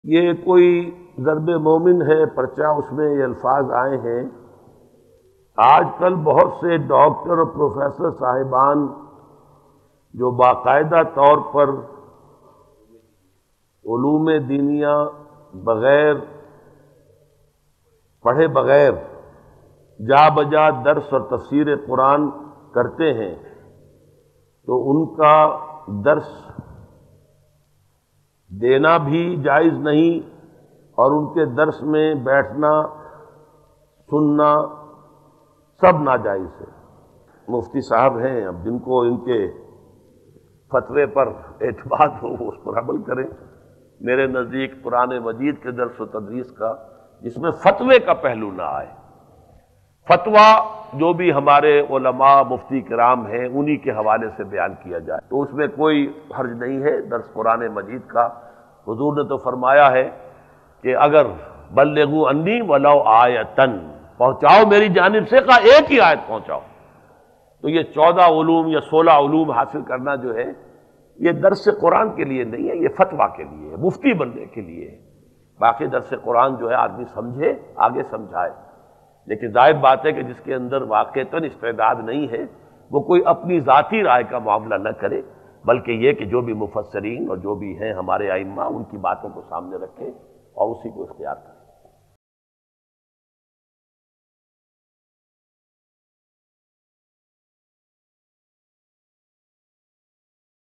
یہ کوئی ضرب مومن ہے پرچہ، اس میں یہ الفاظ آئے ہیں۔ آج کل بہت سے ڈاکٹر اور پروفیسر صاحبان جو باقاعدہ طور پر علوم دینیہ بغیر پڑھے بغیر جا بجا درس اور تفسیر قرآن کرتے ہیں، تو ان کا درس دینا بھی جائز نہیں اور ان کے درس میں بیٹھنا سننا سب ناجائز ہے۔ مفتی صاحب ہیں، اب جن کو ان کے فتوے پر اعتماد ہو وہ اس پر عمل کریں۔ میرے نزدیک قرآن مجید کے درس و تدریس کا جس میں فتوے کا پہلو نہ آئے، فتویٰ جو بھی ہمارے علماء مفتی کرام ہیں انہی کے حوالے سے بیان کیا جائے، تو اس میں کوئی حرج نہیں ہے۔ درس قرآن مجید کا حضور نے تو فرمایا ہے کہ اگر بلغوا انی ولو آیۃ، پہنچاؤ میری جانب سے، کہا ایک ہی آیت پہنچاؤ۔ تو یہ 14 علوم یا 16 علوم حاصل کرنا جو ہے یہ درس قرآن کے لیے نہیں ہے، یہ فتویٰ کے لیے ہے، مفتی بننے کے لیے ہے۔ باقی درس قرآن جو ہے آدمی سمجھے، آگے سمجھائے، لیکن ظاہر بات ہے کہ جس کے اندر واقعتاً استعداد نہیں ہے وہ کوئی اپنی ذاتی رائے کا معاملہ نہ کرے، بلکہ یہ کہ جو بھی مفسرین اور جو بھی ہیں ہمارے ائمہ ان کی باتوں کو سامنے رکھے اور اسی کو اختیار کرے۔